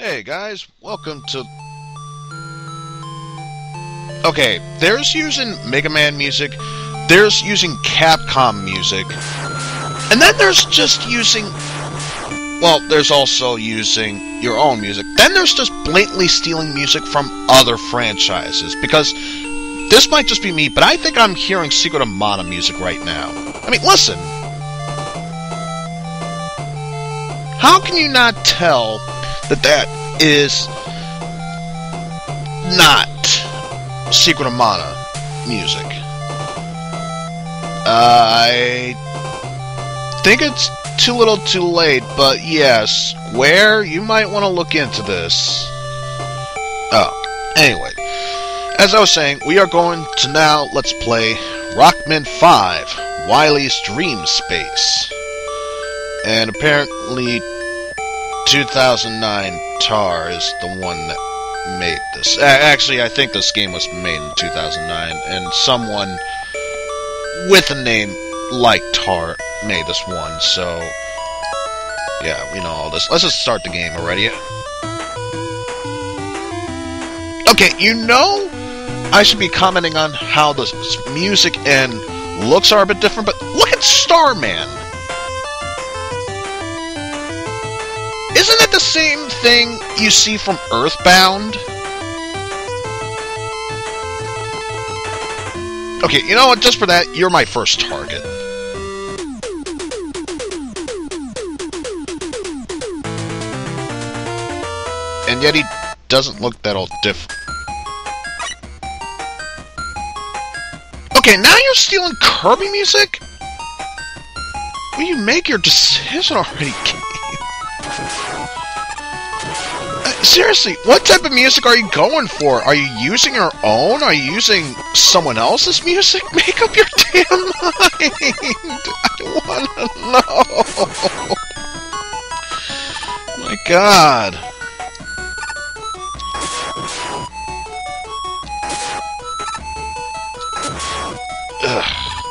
Hey guys, welcome to... Okay, there's using Megaman music, there's using Capcom music, and then there's just using... Well, there's also using your own music. Then there's just blatantly stealing music from other franchises, because this might just be me, but I think I'm hearing Secret of Mana music right now. I mean, listen! How can you not tell that is not Secret of Mana music? I think it's too little too late, but yes, Square, you might want to look into this. Oh, anyway, as I was saying, we are going to now let's play Rockman 5, Wily's Dream Space. And apparently 2009 Tar is the one that made this. Actually, I think this game was made in 2009, and someone with a name like Tar made this one, so yeah, we know all this. Let's just start the game already. Okay, you know I should be commenting on how the music and looks are a bit different, but look at Starman! Isn't it the same thing you see from Earthbound? Okay, you know what? Just for that, you're my first target. And yet he doesn't look that all different. Okay, now you're stealing Kirby music? Will you make your decision already, game? Seriously, what type of music are you going for? Are you using your own? Are you using someone else's music? Make up your damn mind! I wanna know! My god. Ugh.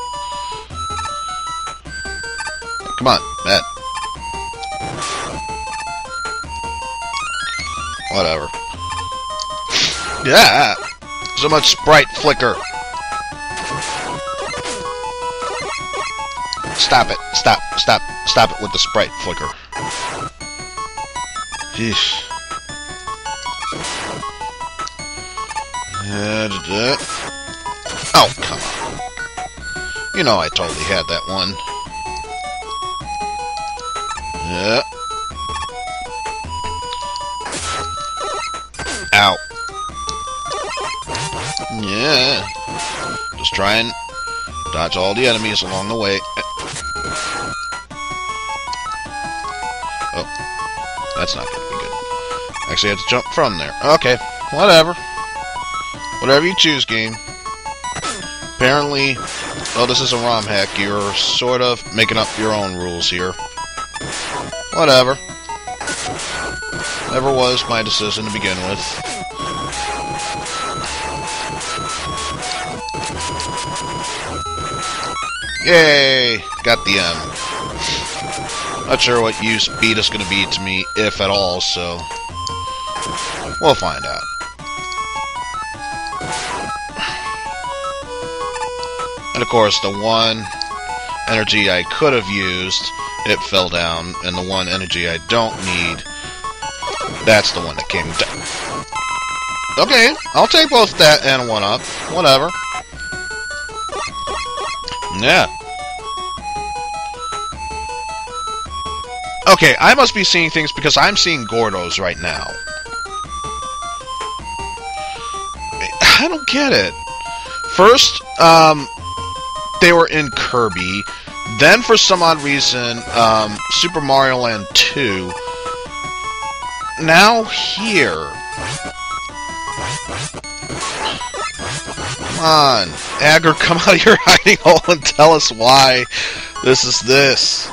Come on, Matt. Whatever. Yeah! So much sprite flicker. Stop it. Stop it with the sprite flicker. Yeesh. Oh, come on. You know I totally had that one. Yeah. Ow. Yeah. Just try and dodge all the enemies along the way. Oh. That's not gonna be good. Actually, I have to jump from there. Okay. Whatever. Whatever you choose, game. Apparently, oh, this is a ROM hack. You're sort of making up your own rules here. Whatever. Never was my decision to begin with. Yay! Got the M. Not sure what use beat is going to be to me, if at all, so we'll find out. And of course, the one energy I could have used, it fell down, and the one energy I don't need, that's the one that came down. Okay, I'll take both that and one up. Whatever. Yeah. Okay, I must be seeing things because I'm seeing Gordos right now. I don't get it. First, they were in Kirby. Then, for some odd reason, Super Mario Land 2. Now here. Come on. Agger, come out of your hiding hole and tell us why this is this.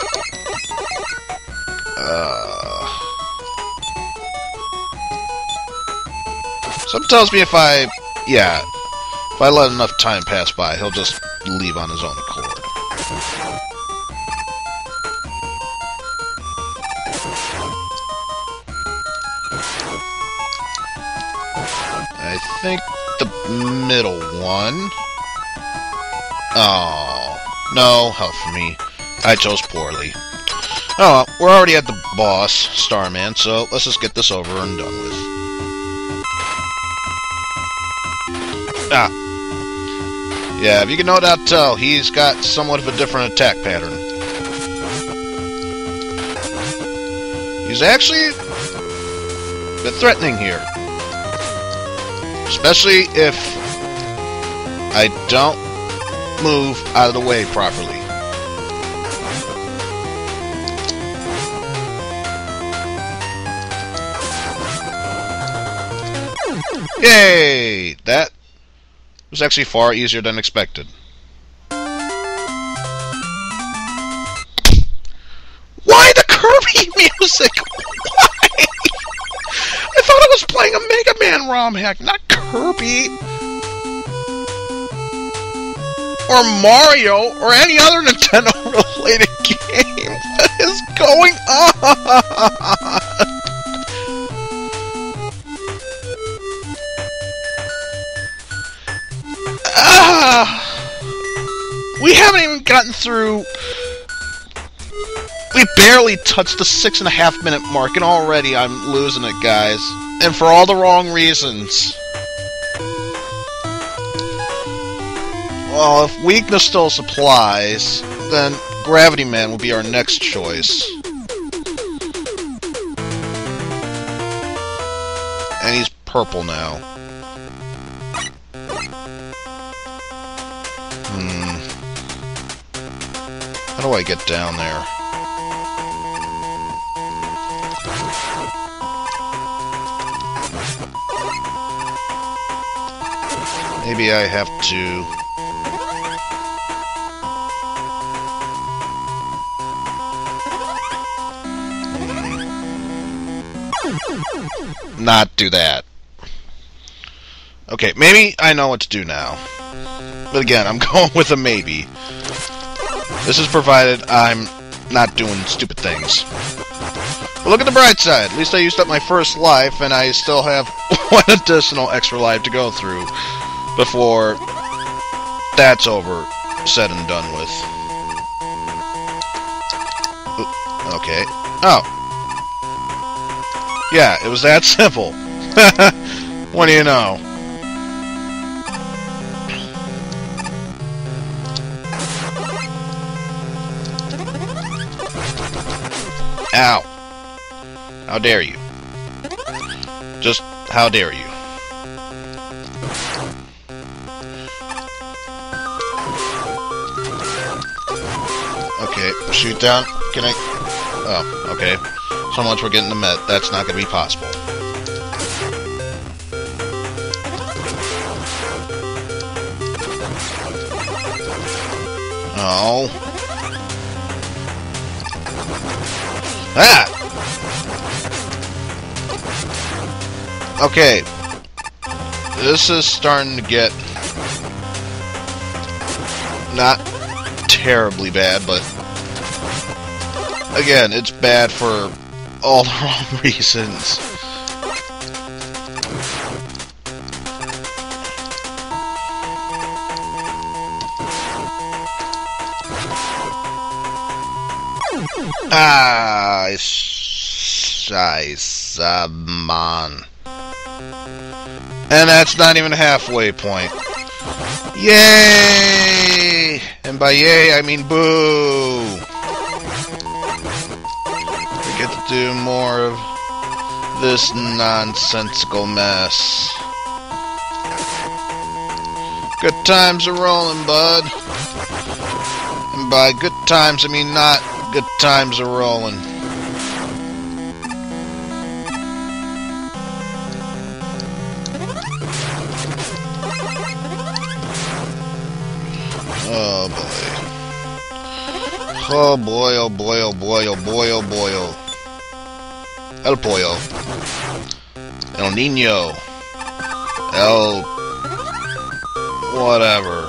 Something tells me if I let enough time pass by, he'll just leave on his own accord. I think the middle one. Oh, no help for me. I chose poorly. Oh, well, we're already at the boss, Starman, so let's just get this over and done with. Ah. Yeah, if you can no doubt tell, he's got somewhat of a different attack pattern. He's actually a bit threatening here. Especially if I don't move out of the way properly. Yay! That was actually far easier than expected. Why the Kirby music? Why? I thought I was playing a Megaman Romhack, not Kirby. Or Mario, or any other Nintendo-related game. What is going on? We haven't even gotten through... We barely touched the 6.5 minute mark, and already I'm losing it, guys. And for all the wrong reasons. Well, if weakness still supplies, then Gravity Man will be our next choice. And he's purple now. How do I get down there? Maybe I have to... not do that. Okay, maybe I know what to do now. But again, I'm going with a maybe. This is provided I'm not doing stupid things. But look at the bright side. At least I used up my first life, and I still have one additional extra life to go through before that's over, said and done with. Ooh, okay. Oh. Yeah, it was that simple. What do you know? Ow. How dare you? Just how dare you? Okay, shoot down. Can I... Oh, okay. So much we're getting the Met. That's not going to be possible. Oh. Ah! Okay. This is starting to get not terribly bad, but again, it's bad for all the wrong reasons. Ah, scheiße, man. And that's not even a halfway point. Yay! And by yay, I mean boo! We get to do more of this nonsensical mess. Good times are rolling, bud. And by good times, I mean not good times are rolling. Oh boy. Oh boy, oh boy, oh boy, oh boy, oh boy, oh. El pollo. El niño. El... whatever.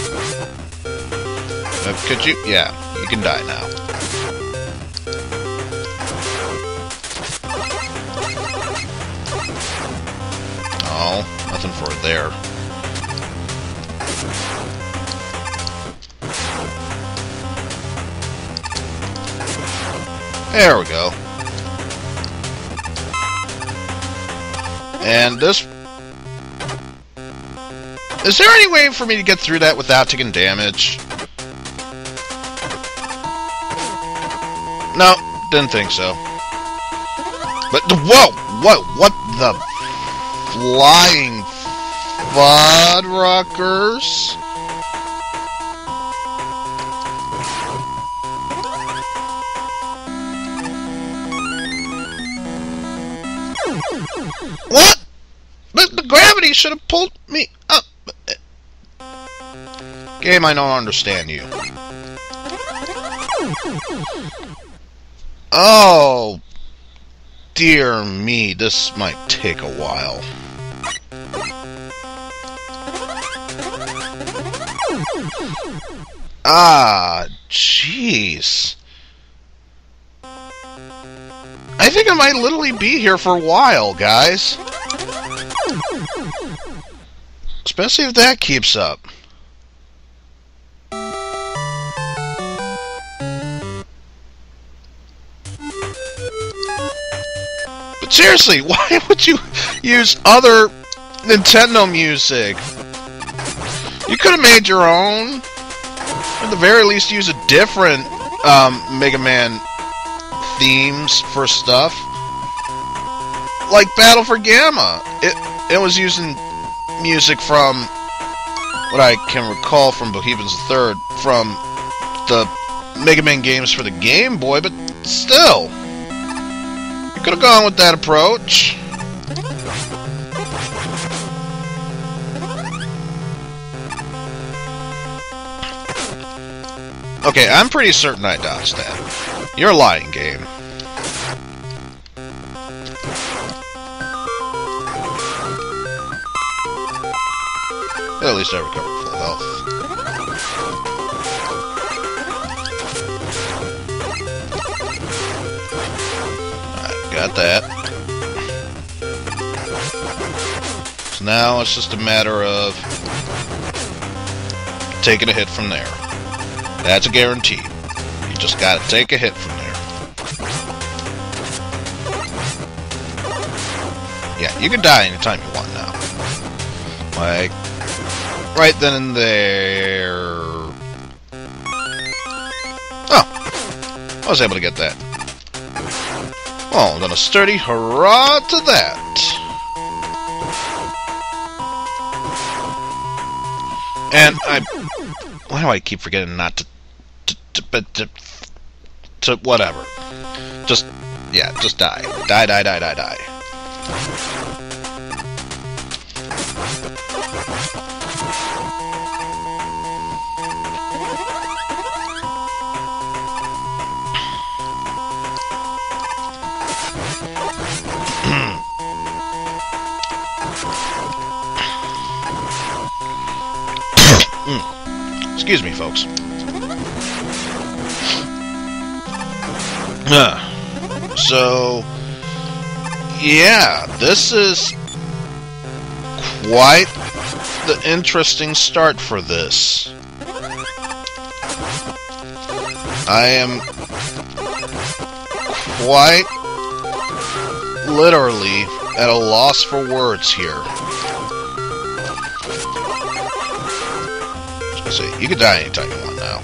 Could you? Yeah, you can die now. Nothing for it there. There we go. And this... Is there any way for me to get through that without taking damage? No, didn't think so. But, whoa! What the flying fudruckers? What? But the gravity should have pulled me up. Game, I don't understand you. Oh, dear me, this might take a while. Ah, jeez. I think I might literally be here for a while, guys. Especially if that keeps up. But seriously, why would you use other Nintendo music? You could have made your own. Or at the very least, use a different Mega Man themes for stuff. Like Battle for Gamma. It was using music from what I can recall from Bohemians the 3rd from the Mega Man games for the Game Boy, but still. You could have gone with that approach. Okay, I'm pretty certain I dodged that. You're lying, game. At least I recovered full health. Alright, got that. So now it's just a matter of taking a hit from there. That's a guarantee. You just gotta take a hit from there. Yeah, you can die anytime you want now. Like, right then and there. Oh, I was able to get that. Well, then a sturdy hurrah to that. And why do I keep forgetting not to whatever? Just, yeah, just die. Die. Excuse me, folks. So, yeah, this is quite the interesting start for this. I am quite literally at a loss for words here. See, you can die anytime you want now.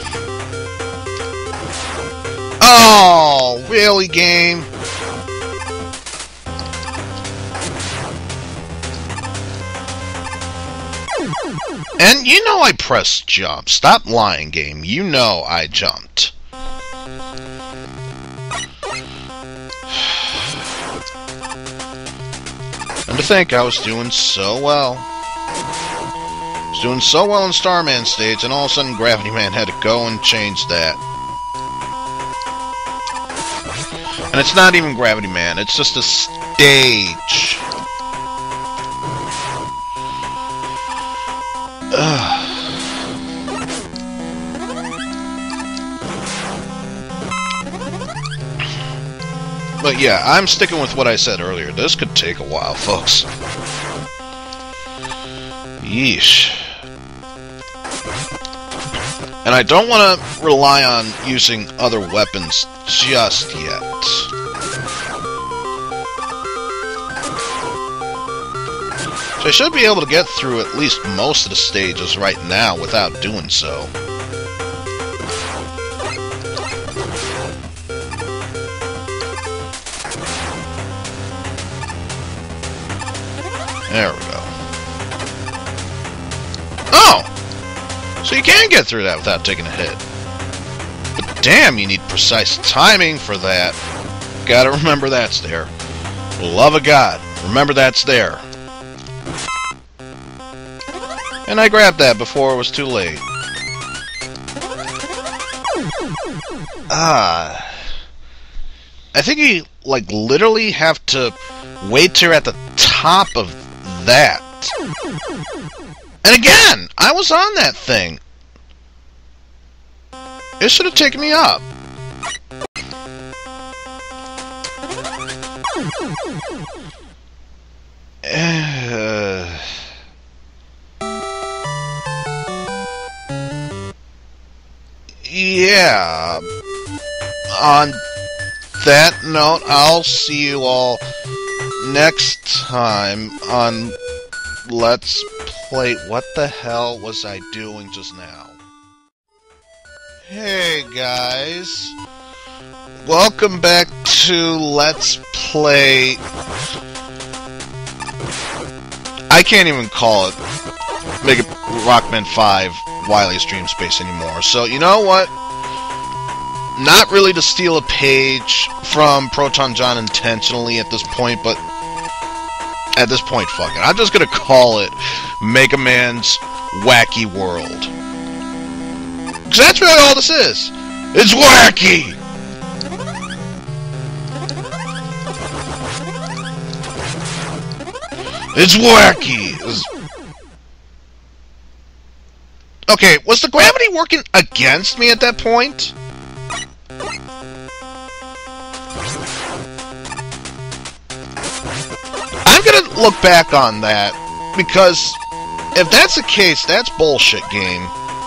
Oh, really, game? And you know I pressed jump. Stop lying, game. You know I jumped. And to think I was doing so well. Doing so well in Starman stage, and all of a sudden Gravity Man had to go and change that. And it's not even Gravity Man, it's just a stage. But yeah, I'm sticking with what I said earlier. This could take a while, folks. Yeesh. And I don't want to rely on using other weapons just yet. So I should be able to get through at least most of the stages right now without doing so. There we go. Oh! So you can get through that without taking a hit. But damn, you need precise timing for that. Gotta remember that's there. Love of God, remember that's there. And I grabbed that before it was too late. I think you, like, literally have to wait till you're at the top of that. And again, I was on that thing. It should have taken me up. Yeah. On that note, I'll see you all next time on Let's Play. What the hell was I doing just now? Hey guys, welcome back to Let's Play. I can't even call it Rockman 5 Wily Stream Space anymore. So you know what? Not really to steal a page from Proton John intentionally at this point, but at this point, fuck it. I'm just gonna call it Megaman's Wacky World. Because that's really all this is. It's wacky! It's wacky! Okay, was the gravity working against me at that point? I'm gonna look back on that, because if that's the case, that's bullshit, game.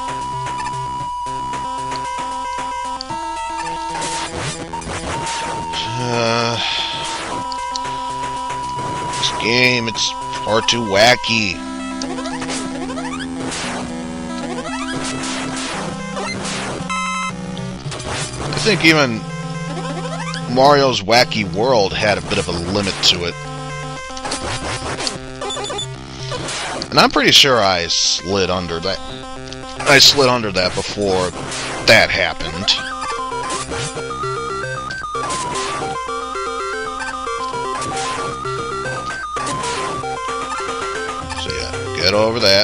This game, it's far too wacky. I think even Mario's Wacky World had a bit of a limit to it. And I'm pretty sure I slid under that. I slid under that before that happened. So yeah, get over that.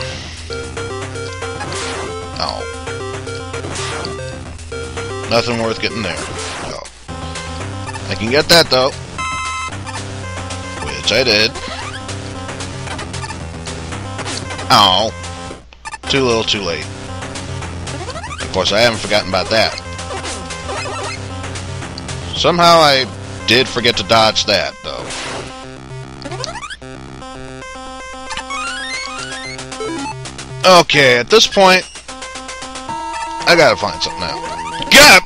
Oh. Nothing worth getting there. No. I can get that though. Which I did. Oh. Too little, too late. Of course, I haven't forgotten about that. Somehow I did forget to dodge that, though. Okay, at this point, I gotta find something out. Get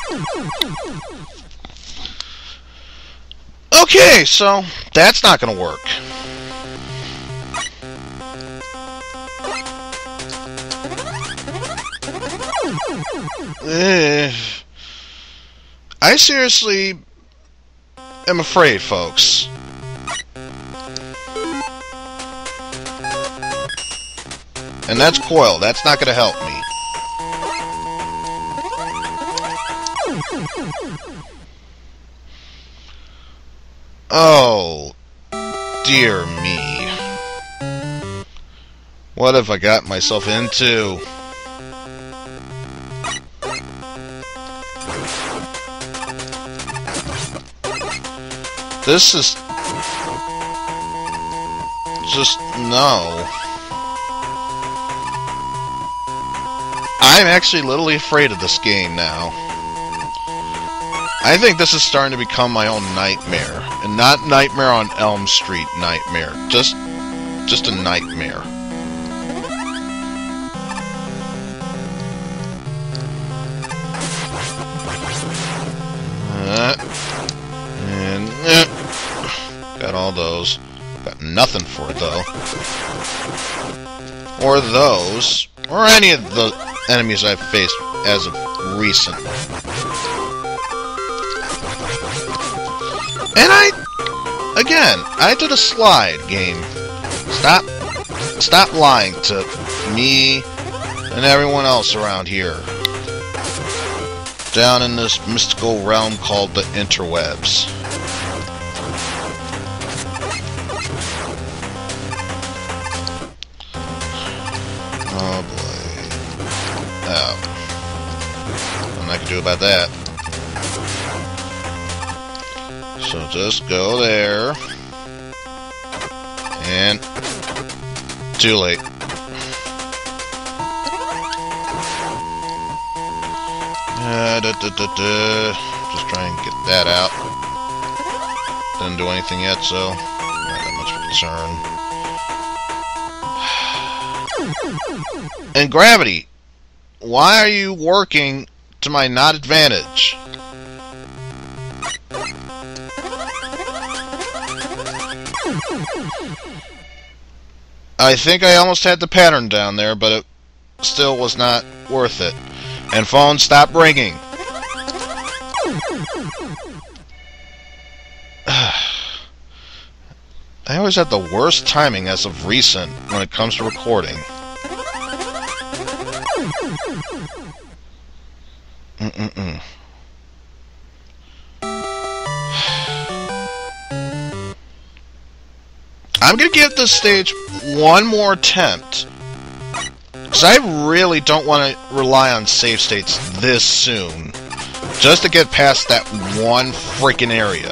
up! Okay, so that's not gonna work. I seriously am afraid, folks. And that's coil. That's not going to help me. Oh, dear me. What have I got myself into? This is just no. I'm actually literally afraid of this game now. I think this is starting to become my own nightmare, and not Nightmare on Elm Street nightmare. Just a nightmare. Got all those. Got nothing for it, though. Or those. Or any of the enemies I've faced as of recent. And I did a slide game. Stop lying to me and everyone else around here. Down in this mystical realm called the interwebs. Oh boy. Oh. Nothing I can do about that. So just go there. And too late. Just try and get that out. Didn't do anything yet, so not that much concern. And gravity, why are you working to my not advantage? I think I almost had the pattern down there, but it still was not worth it. And phone, stop ringing. I always have the worst timing as of recent when it comes to recording. I'm gonna give this stage one more attempt. Because I really don't want to rely on save states this soon. Just to get past that one freaking area.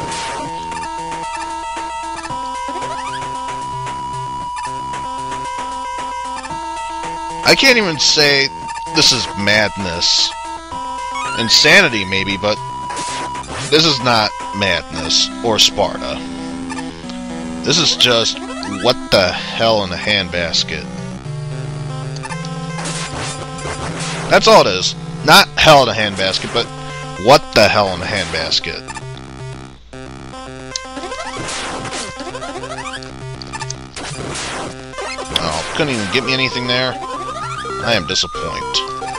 I can't even say this is madness. Insanity, maybe, but this is not madness or Sparta. This is just what the hell in a handbasket. That's all it is. Not hell in a handbasket, but what the hell in a handbasket. Oh, couldn't even get me anything there. I am disappointed.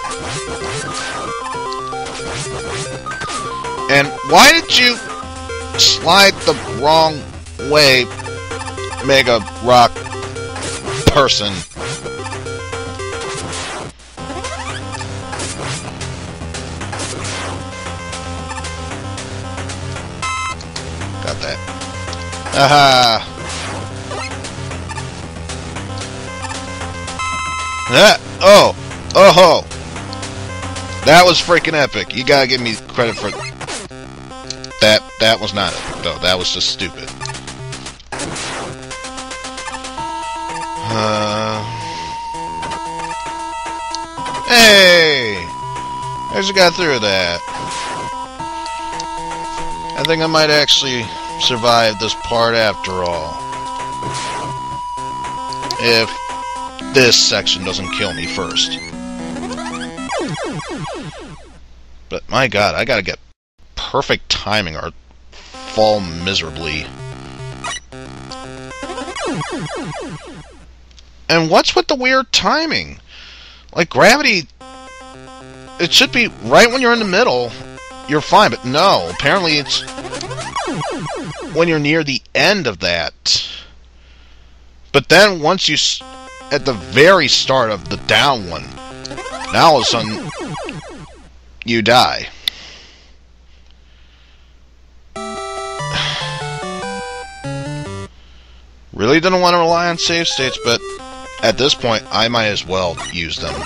And why did you slide the wrong way, Mega Rock person? Got that. Aha! Oh! Oh-ho! That was freaking epic. You gotta give me credit for that. That was not epic, though. That was just stupid. Hey! I just got through that. I think I might actually survive this part after all. If this section doesn't kill me first. But my god, I gotta get perfect timing or fall miserably. And what's with the weird timing? Like gravity, it should be right when you're in the middle, you're fine, but no, apparently it's when you're near the end of that. But then once you, at the very start of the down one, now all of a sudden, you die. Really didn't want to rely on save states, but at this point, I might as well use them.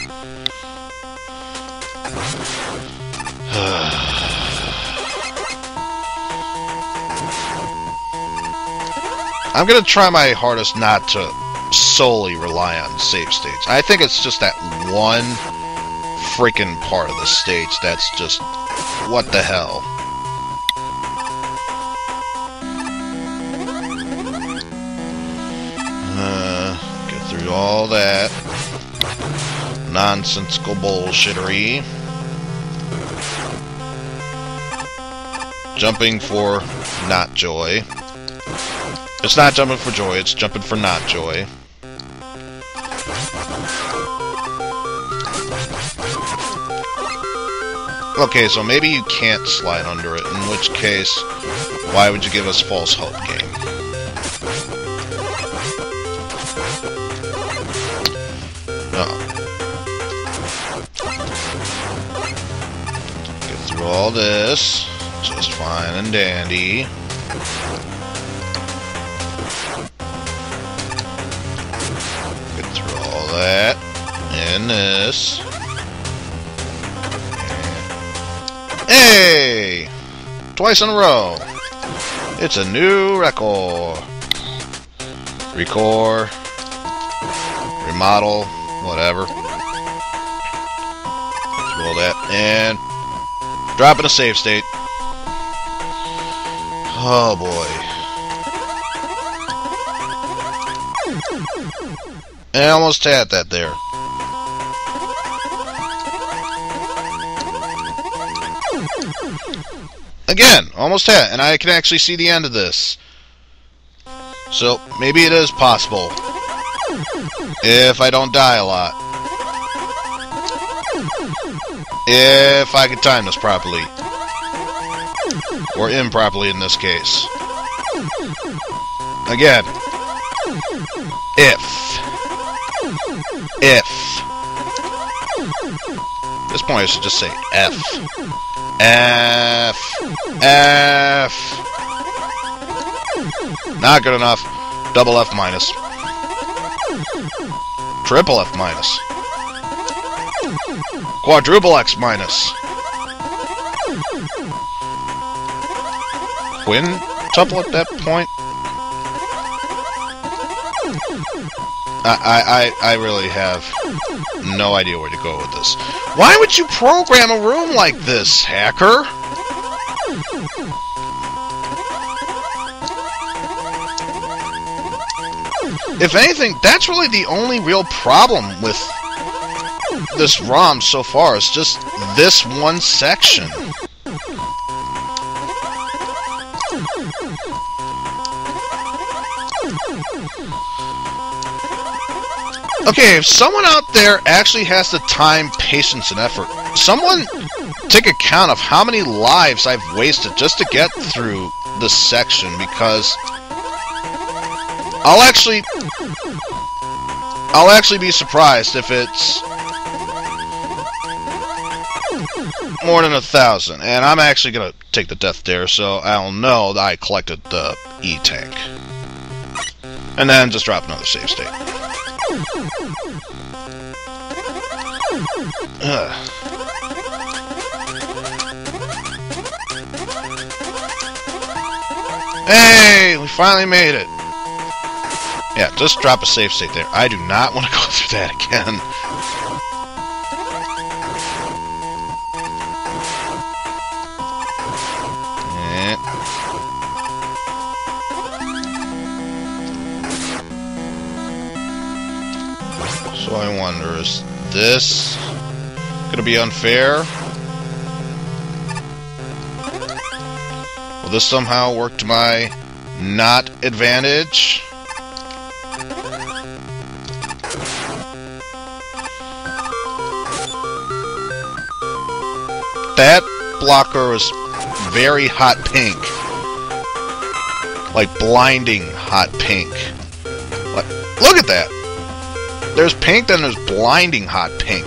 I'm gonna try my hardest not to solely rely on save states. I think it's just that one freaking part of the stage that's just what the hell. Get through all that nonsensical bullshittery. Jumping for not joy. It's not jumping for joy, it's jumping for not joy. Okay, so maybe you can't slide under it, in which case, why would you give us false hope, game? Get through all this, just fine and dandy. Get through all that, and this. Hey! Twice in a row. It's a new record. Record. Remodel. Whatever. Roll that. And drop in a save state. Oh boy. And I almost had that there. Again, almost had it, and I can actually see the end of this. So, maybe it is possible. If I don't die a lot. If I can time this properly. Or improperly in this case. Again. If. At this point I should just say F. F. F. Not good enough. Double F minus. Triple F minus. Quadruple X minus. Quintuple at that point? I really have no idea where to go with this. Why would you program a room like this, hacker? If anything, that's really the only real problem with this ROM so far, is just this one section. Okay, if someone out there actually has the time, patience, and effort, someone take account of how many lives I've wasted just to get through this section, because I'll actually be surprised if it's more than 1,000, and I'm actually gonna take the death dare, so I'll know that I collected the E-tank. And then just drop another save state. Hey, we finally made it. Yeah, just drop a save state there. I do not want to go through that again. So I wonder, is this gonna be unfair? Will this somehow work to my not advantage? That blocker is very hot pink. Like blinding hot pink. Look at that! There's pink, then there's blinding hot pink.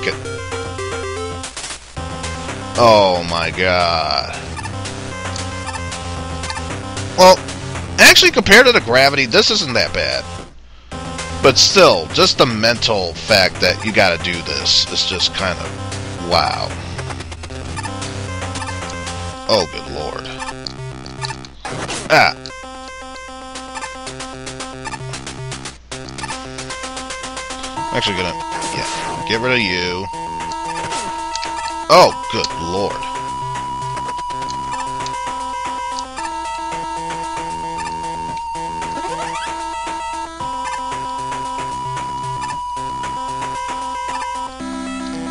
Oh my god. Well, actually compared to the gravity, this isn't that bad. But still, just the mental fact that you gotta do this is just kind of wow. Oh, good lord. Ah. I'm actually gonna, yeah, get rid of you. Oh, good lord.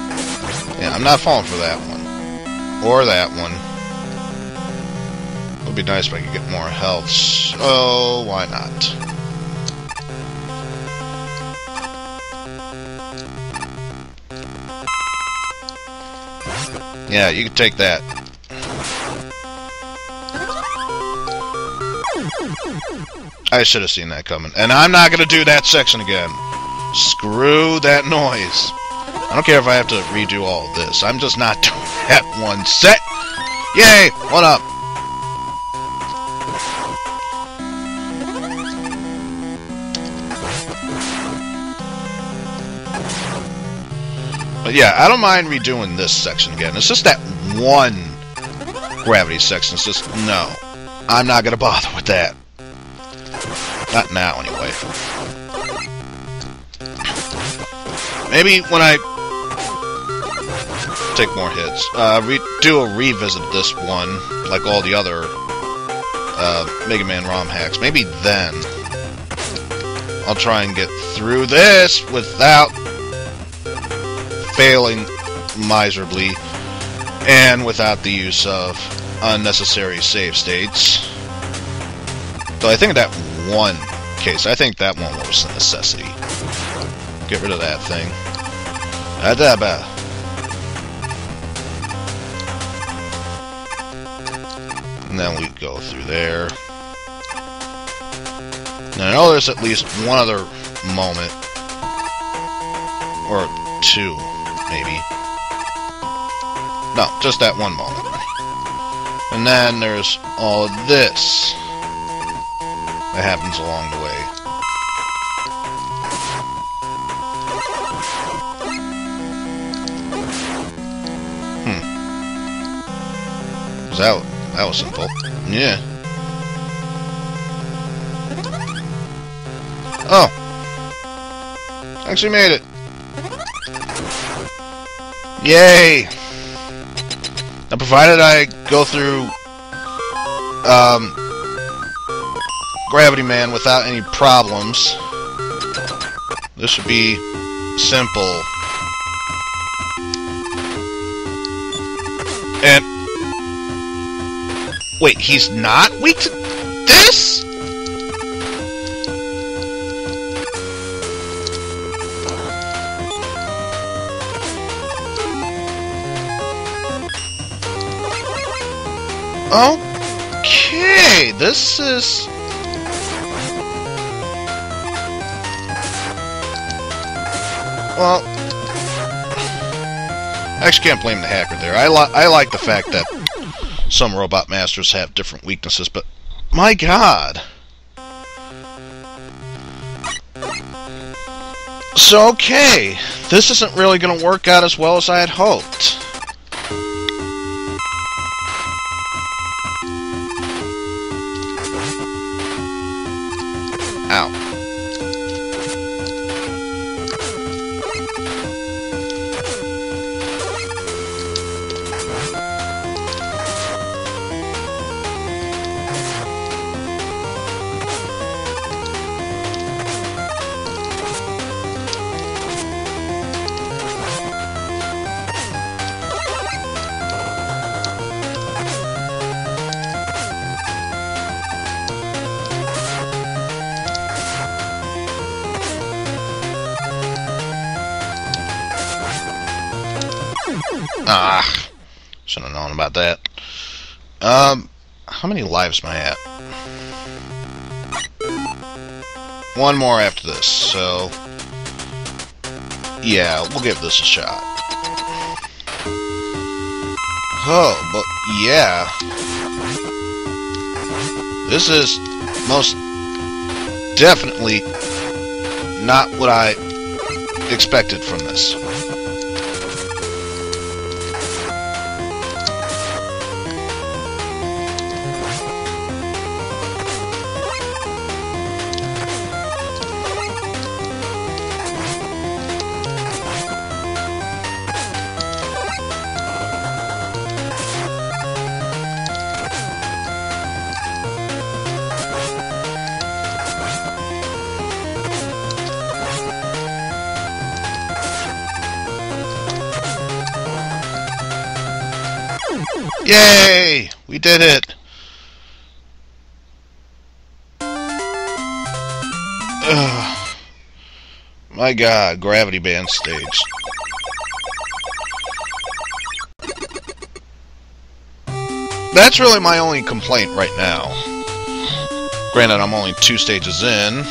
Yeah, I'm not falling for that one. Or that one. It'll be nice if I could get more health. So, why not? Yeah, you can take that. I should have seen that coming. And I'm not going to do that section again. Screw that noise. I don't care if I have to redo all of this. I'm just not doing that one set. Yay! What up? But yeah, I don't mind redoing this section again. It's just that one gravity section. It's just, no. I'm not going to bother with that. Not now, anyway. Maybe when I take more hits. Do a revisit of this one, like all the other Megaman Romhacks. Maybe then I'll try and get through this without failing miserably and without the use of unnecessary save states. So I think that one case, I think that one was a necessity. Get rid of that thing. And then we go through there. Now I know there's at least one other moment. Or two, maybe. No, just that one moment. And then there's all of this that happens along the way. That was simple. Yeah. Oh! Actually made it! Yay! Now, provided I go through Gravity Man without any problems, this should be simple. And wait, he's not weak to this? Okay, this is... Well, I actually can't blame the hacker there. I like the fact that some robot masters have different weaknesses, but my god. So, okay, this isn't really going to work out as well as I had hoped. Ow. Ah, should have known about that. How many lives am I at? One more after this, so yeah, we'll give this a shot. Oh, but yeah, this is most definitely not what I expected from this. Yay! We did it! my god, Gravity Band stage. That's really my only complaint right now. Granted, I'm only 2 stages in.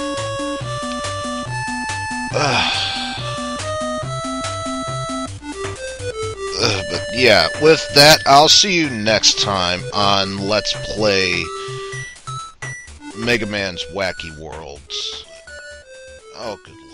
But yeah, with that, I'll see you next time on Let's Play Mega Man's Wacky Worlds. Oh, good lord.